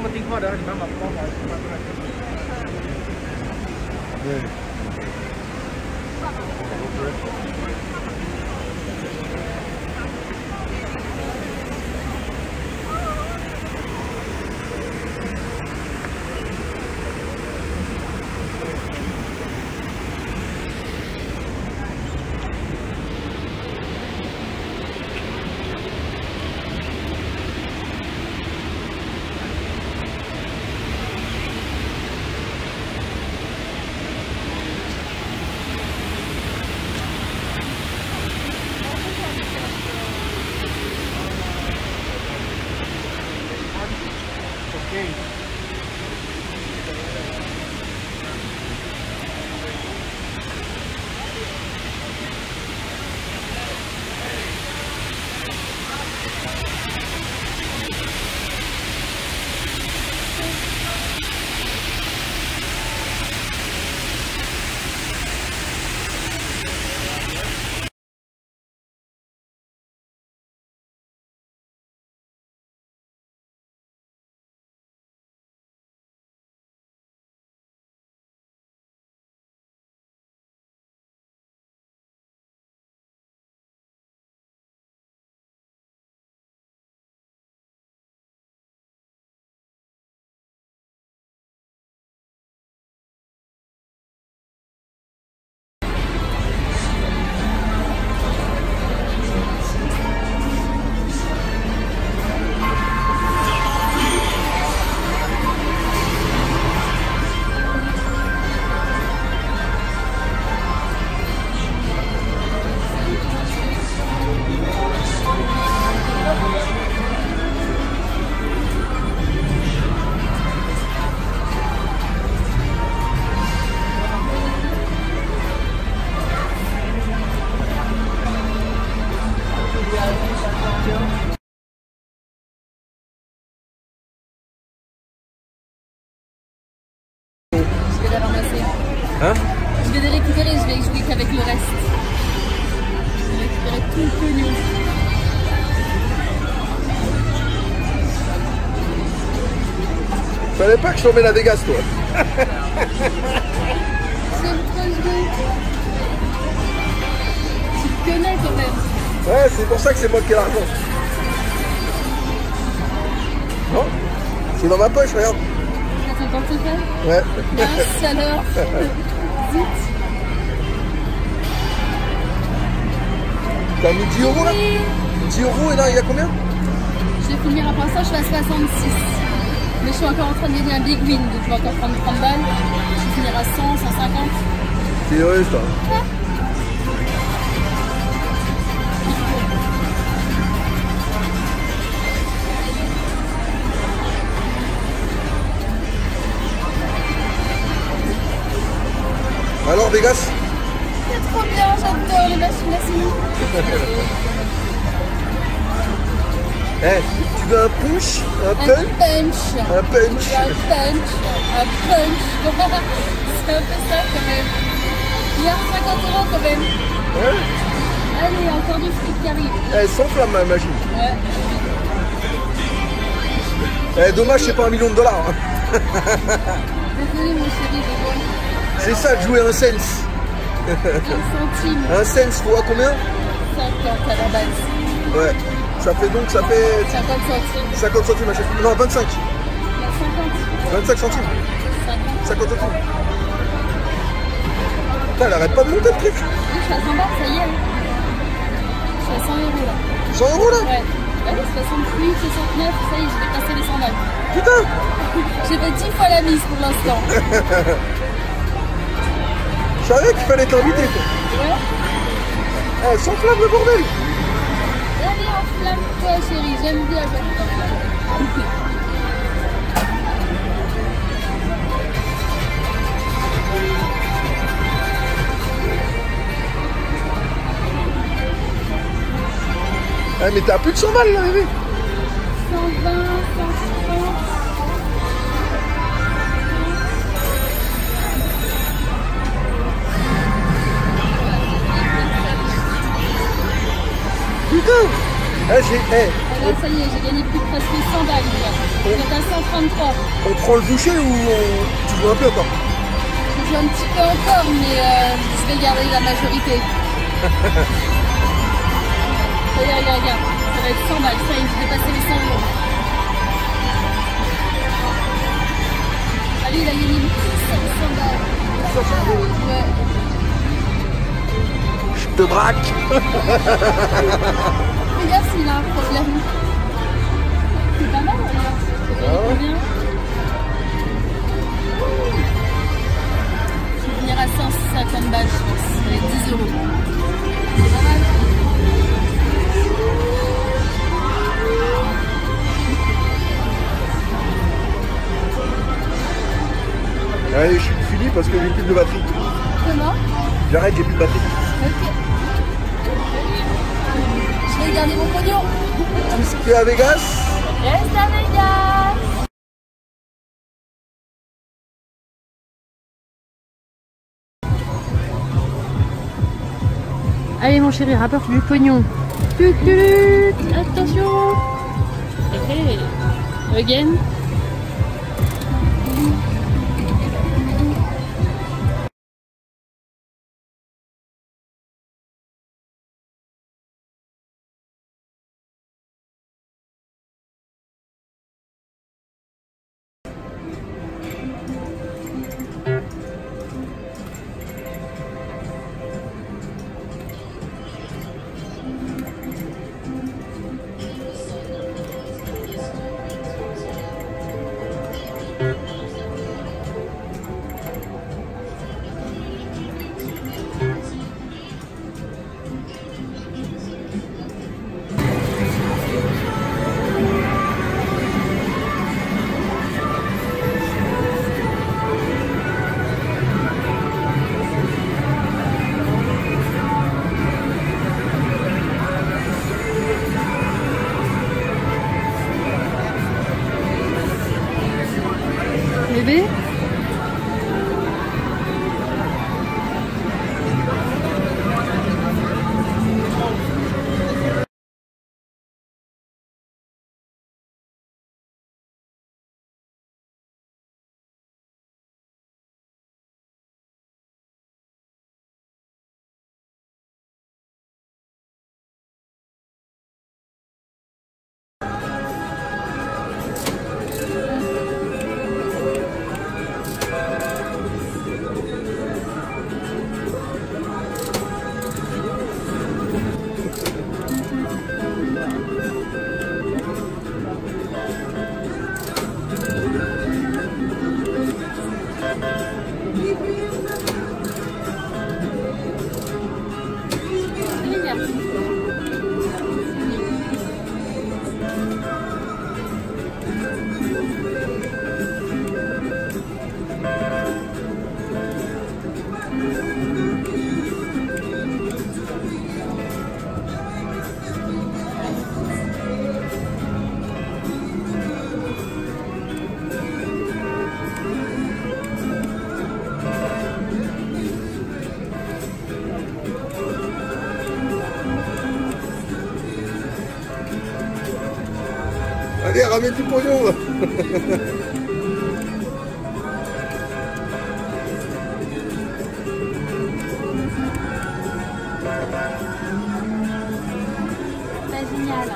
penting kau adalah di mana kau mau. Hein? Je vais les récupérer, je vais jouer qu'avec le reste. Je vais récupérer tout le pognon. Fallait pas que je t'emmène à Vegas, toi. J'aime trop jouer. Tu te connais quand même. Ouais, c'est pour ça que c'est moi qui ai l'argent. Non? C'est dans ma poche, regarde. T'as ton portefeuille? Ouais. Mince alors. Zut. T'as mis 10 euros là? 10 euros et là il y a combien? Je vais finir après ça, je suis à 66. Mais je suis encore en train de gagner un big win, donc je vais encore prendre 30 balles. Je vais finir à 100, 150. C'est heureuse toi. Ouais. Alors Vegas? C'est trop bien, j'adore les machines à sous. Eh, tu veux un punch? Un punch? Un punch. Un punch. Un punch. Un punch. C'est un peu ça quand même. Il y a 50 € quand même. Ouais. Allez, encore du fric qui arrive. Elle s'enflamme ma machine. Ouais. Eh, dommage, c'est pas $1 million. Désolé mon chéri, je vois. C'est ça de jouer un cents. 1 centime. Un cents, tu vois combien? 50 à la base. Ouais. Ça fait 50 centimes. 50 centimes à chaque fois. Non, 25. 50. 25 centimes. 50. 50 centimes. Putain, elle arrête pas de monter le truc. Oui, je suis à 100 balles, ça y est. Je suis à 100 € là. 100 € là? Ouais. Allez, 68, 69, ça y est, j'ai dépassé les 100 balles. Putain. J'ai fait 10 fois la mise pour l'instant. Je savais qu'il fallait t'inviter. Ouais. Eh, s'enflamme le bordel. Allez, enflamme-toi chérie, j'aime bien quand tu t'enflammes. Eh, mais t'as plus de 100 balles là, bébé. 120, 130. Putain. Eh, Alors ça y est, j'ai gagné plus de presque 100 balles. Quoi. Je vais être à 133. On prend le boucher ou tu joues un peu encore? Je joue un petit peu encore, mais je vais garder la majorité. Regarde. Ça va être 100 balles. Ça y est, je vais passer les 100 euros. Allez, il a gagné 100 balles. Ouais. Je te braque. Fais gaffe s'il a un problème. C'est pas mal, regarde. C'est bien. Je vais venir à 150 balles, je pense. Avec 10 euros. C'est pas mal. Allez, je suis fini parce que j'ai plus de batterie. Comment? J'arrête, j'ai plus de batterie. Ok. Je vais garder mon pognon. Tout ce qui est à Vegas. Reste à Vegas. Allez mon chéri, rapporte du pognon. Attention. Hey. Again. Bébé. Allez, ramène du pognon. C'est génial.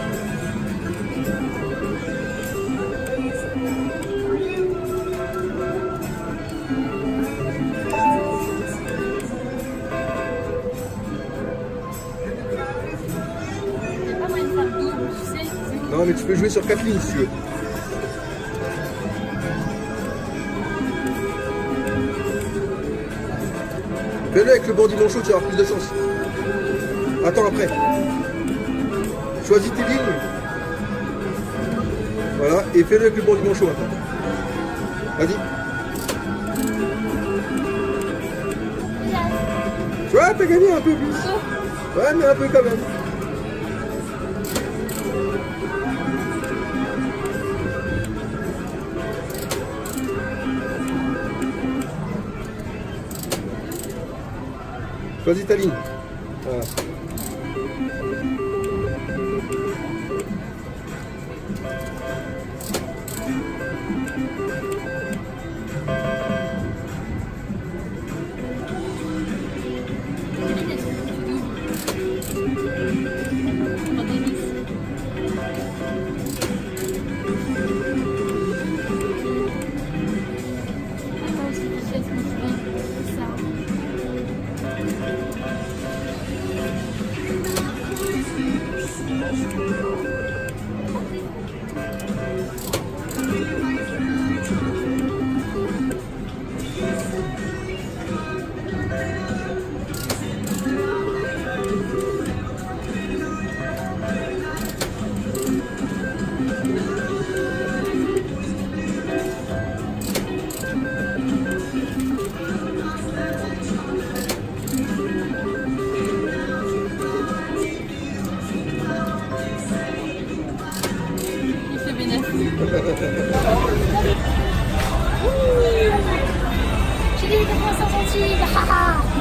Non, mais tu peux jouer sur 4 lignes si tu veux. Fais-le avec le bandit manchot, tu vas avoir plus de chance. Attends après. Choisis tes lignes. Voilà, et fais-le avec le bandit manchot maintenant. Vas-y. Tu vois, t'as gagné un peu plus. Ouais, mais un peu quand même. Choisis ta ligne. Voilà.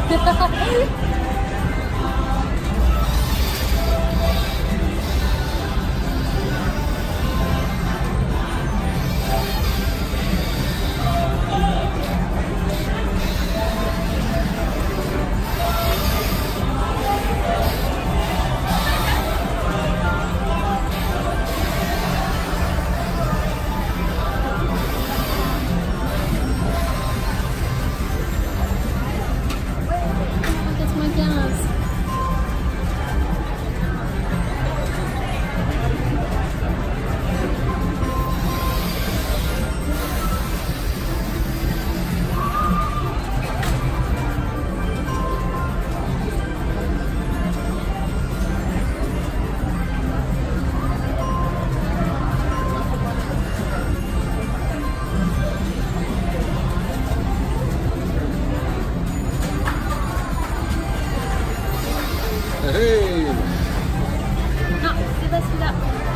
Hey. Non, c'est pas celui-là.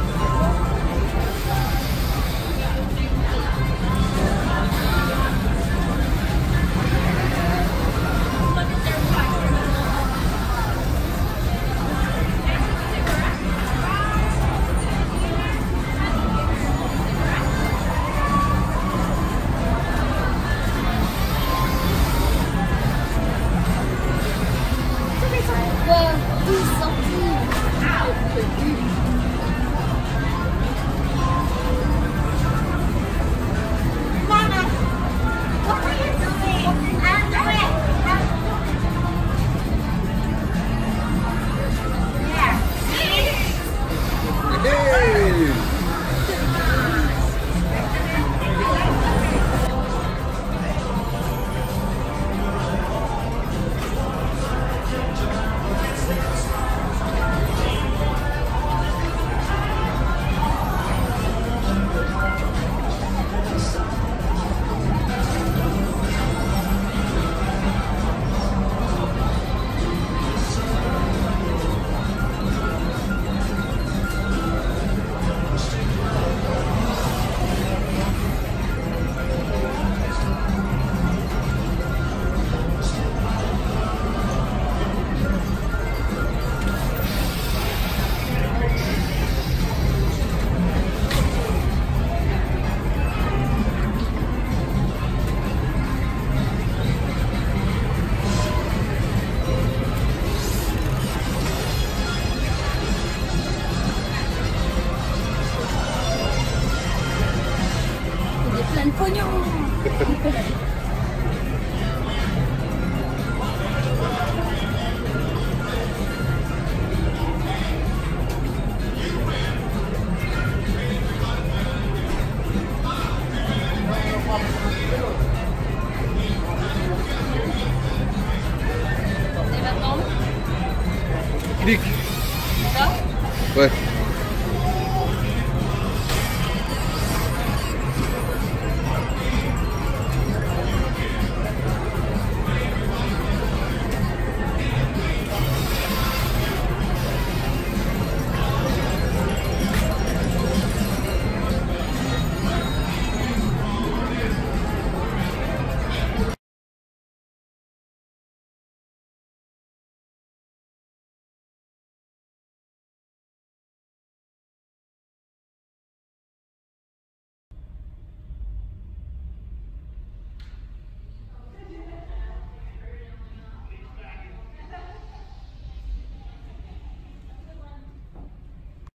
Plein de pognon. Et maintenant? Clique. Ça? Ouais.